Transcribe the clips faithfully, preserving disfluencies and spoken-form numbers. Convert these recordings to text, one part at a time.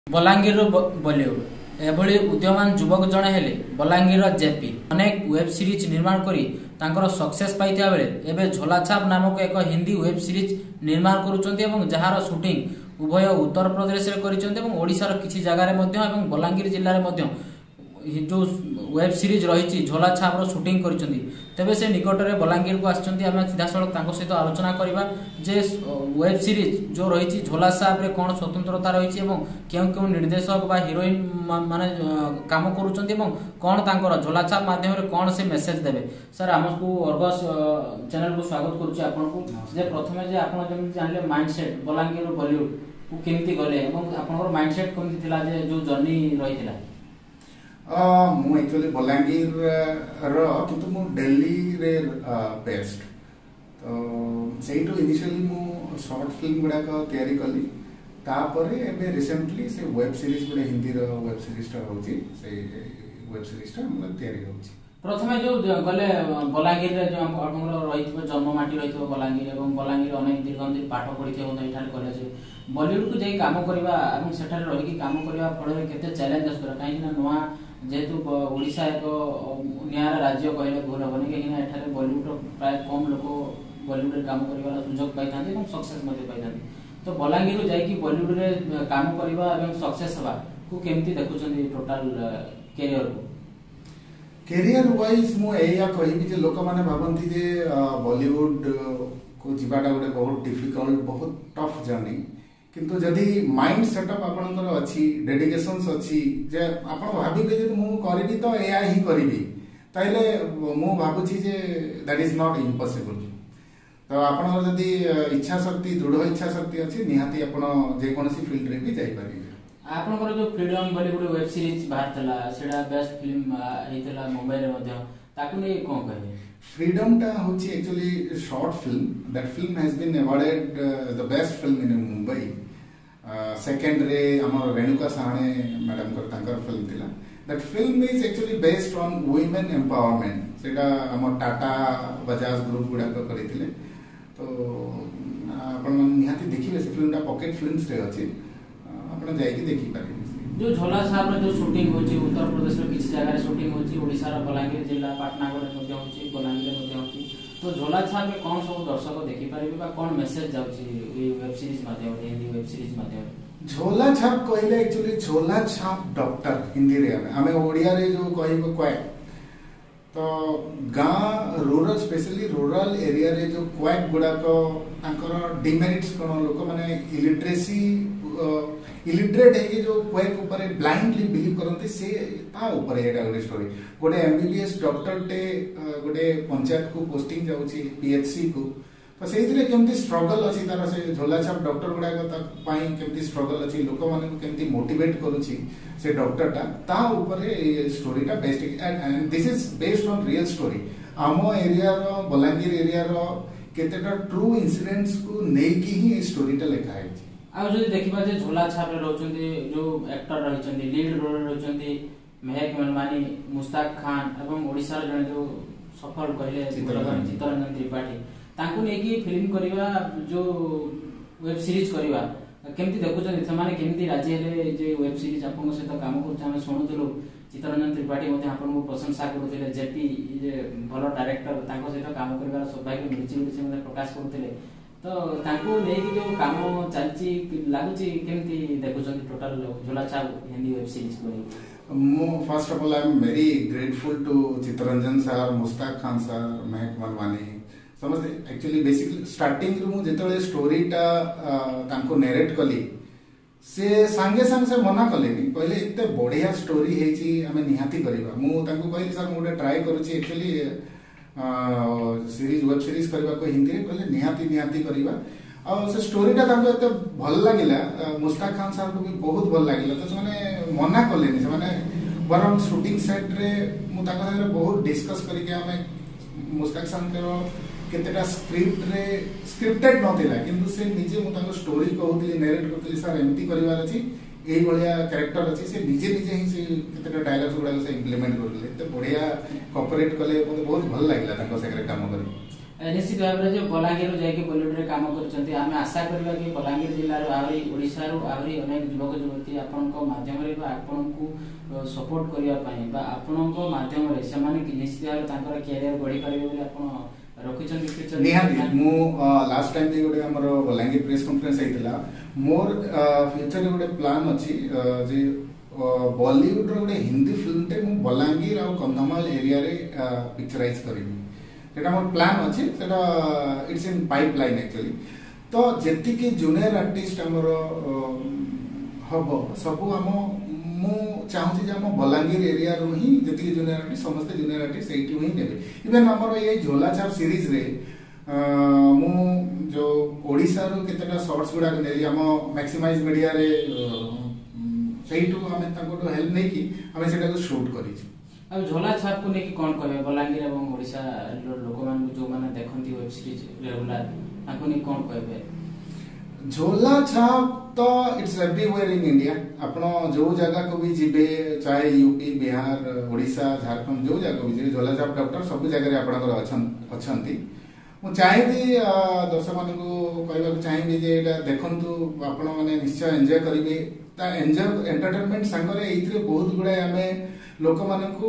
बलांगीर बॉलीवुड एभली उद्यमान युवक जड़े हेले बलांगीर जेपी अनेक वेब सीरीज निर्माण करी तांकर सक्सेस पाइथिया बेले एबे झोलाछाप नामक एक हिंदी वेब सीरीज निर्माण करूचंती एवं जहार शूटिंग उभय उत्तर प्रदेश रे करिसंती एवं ओडिसा रो किछि जगह रे मध्य एवं बलांगीर जिल्ला रे मध्य जो वेब सीरीज रही झोलाछाप रो शूटिंग करिसंती तेबे से निकट रे बलांगीर को आछंती आमे सीधा सड़क तांको सहित आलोचना करबा जे वेब सीरीज जो रही झोलाछाप रे कोन स्वतंत्रता रही एवं केउ केउ निर्देशक बा हीरोइन माने काम करूचंती एवं कोन तांकर झोलाछाप माध्यम रे कोन से मेसेज देबे सर हमको अर्गस चैनल को स्वागत करूची आपन को जे प्रथमे जे आपन जेम जानले माइंडसेट बलांगीर बॉलीवुड को केमती गले एवं आपनकर माइंडसेट केमती थिला जे जो जर्नी रहिथिला अ मु एक्चुअली बलांगीर रो किंतु मु दिल्ली रे बेस्ट तो सेइटो इनिशियली मु शॉर्ट फिल्म गुडा को तयारी कली तापरे एबे रिसेंटली से वेब सीरीज गुडे हिंदी रो वेब सीरीज टा होची से वेब सीरीज टा हम तयारी होची प्रथमे जो गले बलांगीर रे जो हमर रहिथबो जन्म माटी रहिथबो बलांगीर एवं बलांगीर अनेक दीर्घंदी पाठ पढिथे होता इठाल कॉलेज बॉलीवुड को जाई काम करबा एवं सेठार रहि की काम करबा फळे केते चैलेंज असरा काहे ना नवा जेहेतु ओडिशा एक न्याय राज्य कहले भूल हेनी कहीं एठारे बॉलीवुड प्राय कम लोक बॉलीवुड रे काम करिवार सुयोग पाई थांते एवं सक्सेस मध्ये पाई थांते तो बलांगीर जाई कि बॉलीवुड रे काम करबा एवं सक्सेस हवा को केमती देखुछन्ती टोटल कैरियर को कैरियर वाइज मु एया कहिबी जे लोक माने भाबंती जे बॉलीवुड को जिबाटा गोटे बहुत डिफिकल्ट बहुत टफ जर्नी किंतु जदि माइंड सेटअप आपनकर अछि डेडिकेशंस अछि जे आपन भाबिबे जे मु करबी तो एया ही करबी ताइले मु भाबुछि जे दैट इज नॉट इम्पॉसिबल तो आपन जदि इच्छा शक्ति दृढ़ इच्छा शक्ति अछि निहाती आपन जे कोनसी फील्ड रे भी जाई परिबे आपनकर जो फ्रीडम बॉलीवुड वेब सीरीज बाहर थला सेडा बेस्ट फिल्म हेतला मोबाइल रे मध्ये ताकु नै कोन कहबे फ्रीडम टा होची actually short film that film has been awarded the best film in Mumbai second रे हमर रेणुका साहणे मैडम कर तांकर फिल्म थिला that film is actually based on women empowerment सेटा हमर टाटा बजाज ग्रुप गुडा को करिथिले तो आपण निहाती देखिबे से फिल्म टा पॉकेट फिल्म्स रे अछि आपण जाई कि देखि पारिबे जो झोलाछाप रे जो शूटिंग होची उत्तर प्रदेश रे किछि जगह रे शूटिंग होची ओडिसा रा बलांगीर जिल्ला पाटनागढ़ रे मध्ये होची बलांगीर मध्ये होची तो झोलाछाप में कौन सब दर्शक देखि पारिबे बा कौन मेसेज जाउची ए वेब सीरीज माध्यम रे हिंदी वेब सीरीज माध्यम झोलाछाप कहले एक्चुअली झोलाछाप डॉक्टर हिंदी रे हमें ओडिया रे जो कहिबो क्वैक तो गां रूरल स्पेशली रूरल एरिया रे जो क्वैक गुडा को तांकर डिमेरिट्स कोन लोक माने इलिटरेसी इलिटरेट है जो क्वैक ऊपर ब्लाइंडली बिलीव करते से ता ऊपर एटा गोटे स्टोरी गोटे एमबीबीएस डॉक्टर टे गोटे पंचायत को पोस्टिंग जाउची पीएचसी को तो सेहि रे केमती स्ट्रगल अछि तार से झोलाछाप डॉक्टर गुडा को ता पाई केमती स्ट्रगल अछि लोक माने को केमती मोटिवेट करूची से डॉक्टर टा ता ऊपर ए स्टोरी टा best and this is based on real story आमो एरिया रो बलांगीर एरिया रो केतेटा ट्रू इंसिडेंट्स को नै की ही स्टोरी टा लिखा है आ जो देखिबा जे झोलाछाप रे रहउचंती जो एक्टर रहिचंती लीड रोल रहउचंती महक मनमानी मुस्ताक खान एवं ओडिसा रे जने जो सफल कहले चित्तरंजन त्रिपाठी तांको नै की फिल्म करबा जो वेब सीरीज करबा केमती देखुचंती समाने केमती राजी हेले जे वेब सीरीज आपन से तो काम करछ हम सुनुतलो चित्तरंजन त्रिपाठी मध्ये आपन को प्रशंसा करथले जेपी जे भलो डायरेक्टर तांको से तो काम करबा सौभाग्य मिलछि से मध्ये प्रकाश करथले तो तांको नै कि जो काम चलछि लागुछि केमती देखुचंती total Jholachhap Hindi web series को मो first of all I am very grateful to Chittaranjan sir Mustaq Khan sir Mahak Manmani समझते एक्चुअली बेसिकली स्टार्टिंग रु जेतले स्टोरी टा तांको नरेट कली से संगे संग से मना कलेनी कहले इते बढ़िया स्टोरी हेची हमें निहाती करबा मु तांको कहली सर मोटे ट्राई करूची एक्चुअली सीरीज वेब सीरीज करबा को हिंदी रे कहले निहाती निहाती करबा आ से स्टोरी टा तांको एते भल लागिला मुस्ताक खान सर को भी बहुत भल लागिला तो माने मना कलेनी से माने बरम शूटिंग सेट रे मु तांको साथे बहुत डिस्कस करिके हमें मुस्ताक खान के केतेटा स्क्रिप्ट रे स्क्रिप्टेड नथिला किंतु से निजे मु तांको स्टोरी कहउतली नरेट करतली सर एमती करबार अछि एई बढ़िया कैरेक्टर अछि से निजे निजे ही से केतेटा डायलॉग्स गुडा से इंप्लीमेंट करले त बढ़िया कोऑपरेट कले मते बहुत भल लागिला तांको सेकरे काम करी निश्चित भाव में जो बलांगीर जाकि बॉलीवुड रे काम करछंती आमे आशा करबा कि बलांगीर जिल्ला रो आहुरी ओडिसा रो आहुरी अनेक युवक युवती आपन को माध्यम रे बा आपन को सपोर्ट करिया पई बा आपन को माध्यम रे समान कि निश्चित भाव तांकर कैरियर बढ़ी पारिबे बोली आपन रखिछंती फ्यूचर निहाती मु लास्ट टाइम जे गोटे हमर बलांगीर प्रेस कॉन्फ्रेंस हेतिला मोर फ्यूचर रे गोटे प्लान अछि जे बॉलीवुड रो गोटे हिंदी फिल्म टे मु बलांगीर आ कंधमाल एरिया रे पिक्चराइज करिबी सेटा मोर प्लान अछि सेटा इट्स इन पाइपलाइन एक्चुअली तो जेति के जूनियर आर्टिस्ट हमर हबो सब हम मु चाहूची जे हम बलांगीर एरिया रो ही जेति के जूनियर आर्टिस्ट समस्त जूनियर आर्टिस्ट एटी ही नेबे इवन हमर ये झोला छाप सीरीज रे मु जो ओडिसा रो केतेटा शॉर्ट्स गुडा नेली हम मैक्सिमाइज मीडिया रे सेइटू हमें ताको हेल्प नै की हमें सेटा को शूट करी छी अब झोला छाप को नेकी कोन कहबे बलांगीर एवं ओडिसा लोक मान जो माने देखंती वेब सीरीज रेगुलर ताको ने कोन कहबे झोला छाप तो इट्स एवरीवेयर इन इंडिया आपनो जो जगह को भी जिबे चाहे यूपी बिहार ओडिसा झारखंड जो जगह भी जिबे झोला छाप डॉक्टर सब जगह रे आपनकर अछन अछंती मु चाहेबी दर्शक मान को कहबा चाहेबी जे एटा देखंतु आपण माने निश्चय एन्जॉय करिवे ता एन्जॉय एंटरटेनमेंट संगरे एइत्रे बहुत गुडा हमें लोक मान को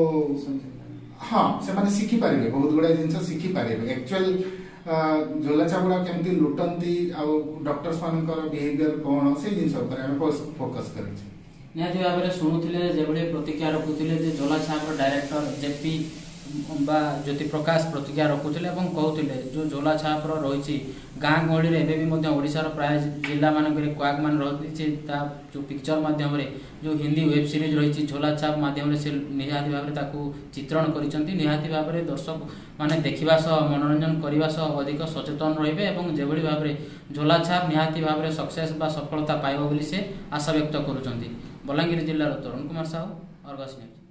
हाँ से माने सिखि पारिबे बहुत गुडा जिंस सिखि पारिबे एक्चुअल झोला छापुड़ा केमती लुटंती आ डॉक्टर्स मानकर बिहेवियर कोन से जिंस ऊपर हम फोकस करै छी निहाती भाव में शुणुले जो प्रतिक्रिया रखुले झोला छापर डायरेक्टर जेपी बा ज्योति प्रकाश प्रतिक्रिया रखुले कहते जो झोला छाप रही गाँ गहली एवं ओडिशार प्राय जिला मानक क्वाक मान रही जो पिक्चर माध्यम जो हिंदी वेब सीरीज रही झोला छाप माध्यम से निहाती भाव में चित्रण करिसेंती निहाती भाव में दर्शक माने देखिबा सह मनोरंजन करने सह अधिक सचेतन रहिबे एवं जेभली भाव में झोला छाप निहाती भाव में सक्सेस बा सफलता पाइबो बोली से आशा व्यक्त करुचंती। बलांगीर जिल्लार तरुण कुमार साहू, अर्गस न्यूज।